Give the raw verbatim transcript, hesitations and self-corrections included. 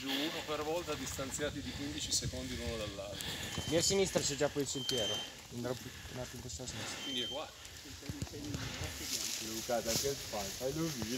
giù, uno per volta, distanziati di quindici secondi l'uno dall'altro. Lì a sinistra c'è già poi il sentiero, andrò più un attimo in questa sinistra. Quindi è qua. Luca, da che fai? Fai lui.